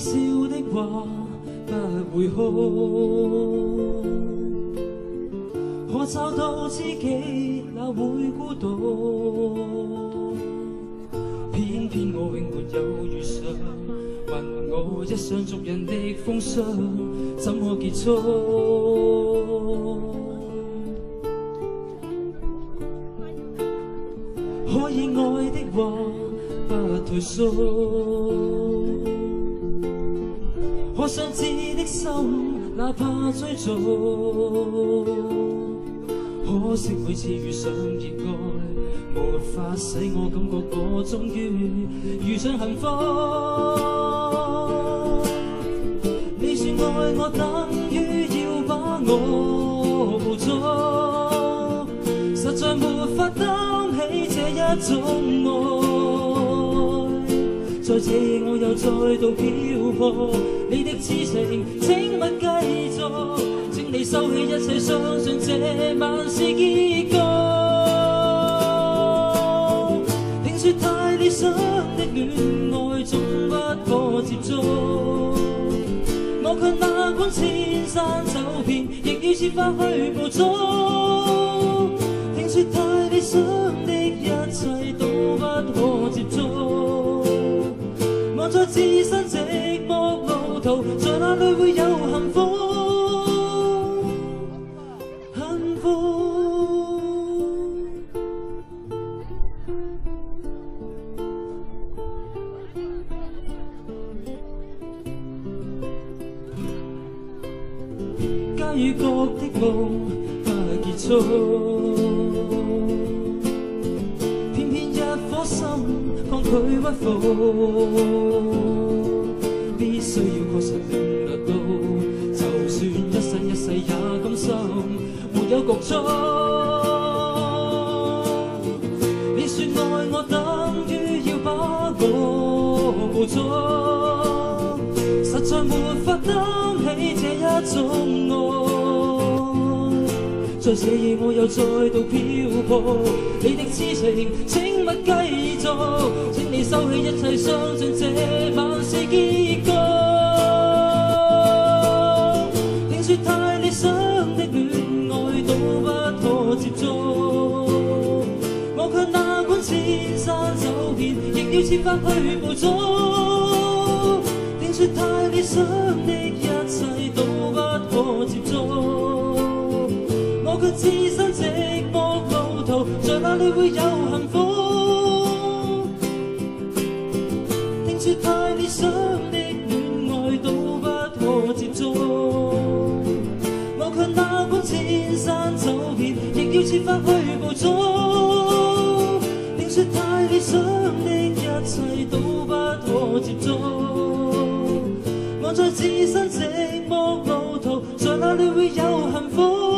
笑的話不會哭，可找到知己哪會孤獨？偏偏我永沒有遇上，問我一廂俗人的風霜怎麼結束？可以愛的話不退縮，可想知的心哪怕追逐，可惜每次遇上熱愛，沒法使我感覺我終於遇上幸福。你說愛我等於要把我捕捉，實在沒法擔起這一種愛。在這夜我又再度漂泊，你的痴情請勿繼續，請你收起一切，相信這晚是結局。聽說太理想的戀愛總不可接觸，我卻哪管千山走遍，亦要設法去捕捉。聽說太理想的一切都不可接觸，我在自身寂寞路途，在哪裏會有幸福？幸福。家與國的夢不結束，偏偏一顆心抗拒屈服，必須要確實領略到，就算一生一世也甘心沒有局促。你說愛我等於要把我捕捉，實在沒法擔起這一種愛。在這夜我又再度漂泊，你的痴情請勿繼續，請你收起一切，相信這晚是結局。聽說太理想的戀愛都不可接觸，我卻哪管千山走遍，亦要設法去捕捉。聽說太理想的一切都不可接觸，我卻置身寂寞路途，在哪裏會有幸福？聽說太理想的戀愛都不可接觸，我卻哪管千山走遍，亦要設法去捕捉。聽說太理想的一切都不可接觸，我在置身寂寞路途，在哪裏會有幸福？